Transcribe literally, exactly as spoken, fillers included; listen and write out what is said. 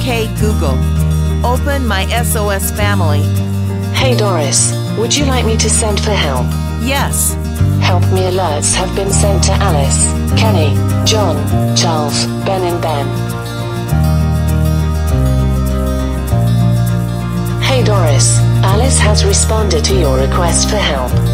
Okay, Google. Open my S O S family. Hey Doris, would you like me to send for help? Yes. Help me alerts have been sent to Alice, Kenny, John, Charles, Ben and Ben. Hey Doris, Alice has responded to your request for help.